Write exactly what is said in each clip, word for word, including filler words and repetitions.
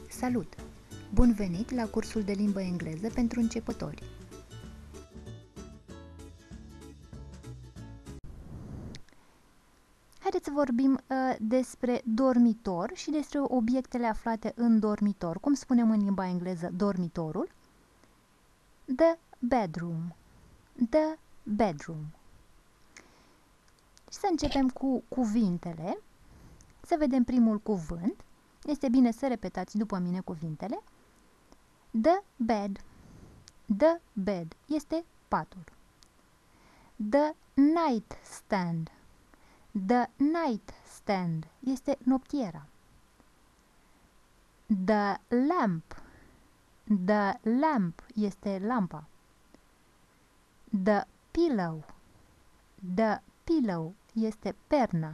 Salut! Bun venit la cursul de limbă engleză pentru începători! Haideți să vorbim uh, despre dormitor și despre obiectele aflate în dormitor. Cum spunem în limba engleză dormitorul? The bedroom. The bedroom. Și să începem cu cuvintele. Să vedem primul cuvânt. Este bine să repetați după mine cuvintele. The bed. The bed este patul. The nightstand. The nightstand este noptiera. The lamp. The lamp este lampa. The pillow. The pillow este perna.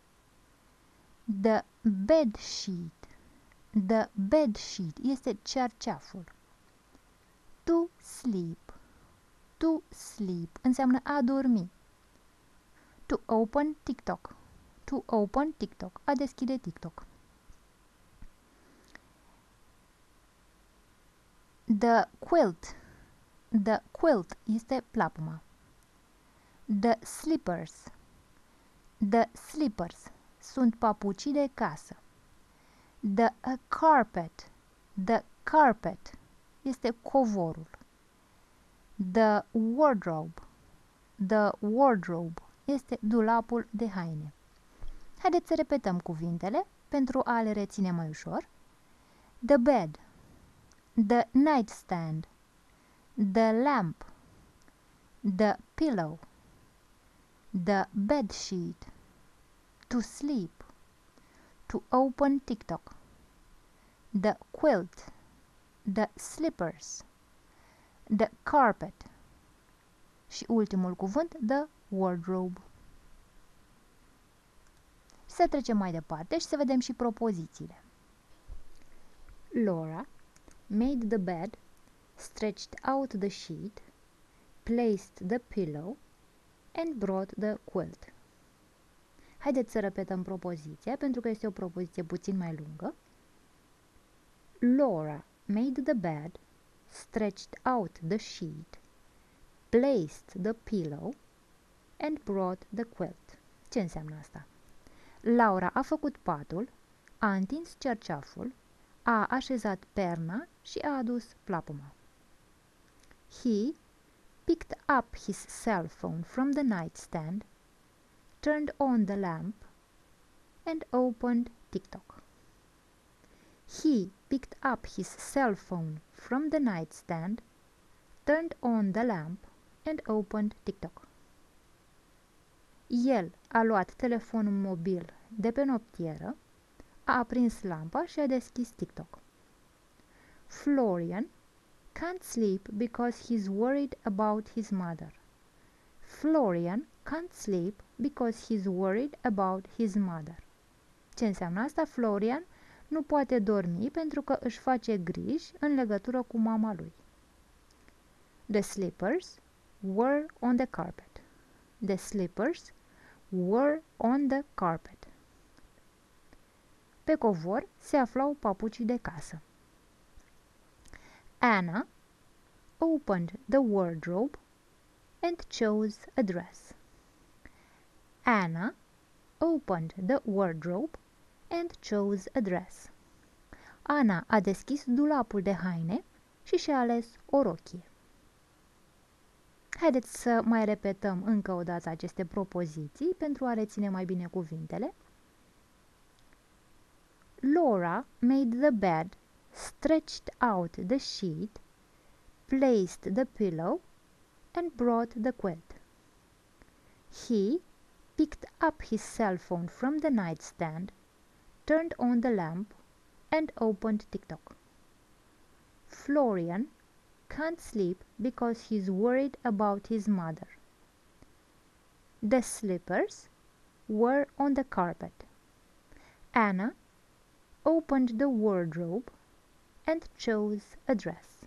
The bed sheet. The bed sheet este cearceaful. To sleep. To sleep înseamnă a dormi. To open TikTok. To open TikTok. A deschide TikTok. The quilt. The quilt este plapuma. The slippers. The slippers sunt papucii de casă. The uh, carpet. The carpet este covorul. The wardrobe. The wardrobe este dulapul de haine. Haideți să repetăm cuvintele pentru a le reține mai ușor. The bed. The nightstand. The lamp. The pillow. The bed sheet. To sleep. To open TikTok. The quilt. The slippers. The carpet. Și ultimul cuvânt, the wardrobe. Să trecem mai departe și să vedem și propozițiile. Laura made the bed, stretched out the sheet, placed the pillow and brought the quilt. Haideți să repetăm propoziția, pentru că este o propoziție puțin mai lungă. Laura made the bed, stretched out the sheet, placed the pillow and brought the quilt. Ce înseamnă asta? Laura a făcut patul, a întins cerceaful, a așezat perna și a adus plapuma. He picked up his cell phone from the nightstand, turned on the lamp and opened TikTok. He picked up his cell phone from the nightstand, turned on the lamp and opened TikTok. El a luat telefonul mobil de pe noptieră, a aprins lampa și a deschis TikTok. Florian can't sleep because he's worried about his mother. Florian can't sleep because he's worried about his mother. Ce înseamnă asta? Florian nu poate dormi pentru că își face griji în legătură cu mama lui. The slippers were on the carpet. The slippers were on the carpet. Pe covor se aflau papucii de casă. Anna opened the wardrobe and chose a dress. Anna opened the wardrobe and chose a dress. Ana a deschis dulapul de haine și și-a ales o rochie. Haideți să mai repetăm încă o dată aceste propoziții pentru a reține mai bine cuvintele. Laura made the bed, stretched out the sheet, placed the pillow and brought the quilt. He picked up his cell phone from the nightstand, turned on the lamp and opened TikTok. Florian can't sleep because he's worried about his mother. The slippers were on the carpet. Anna opened the wardrobe and chose a dress.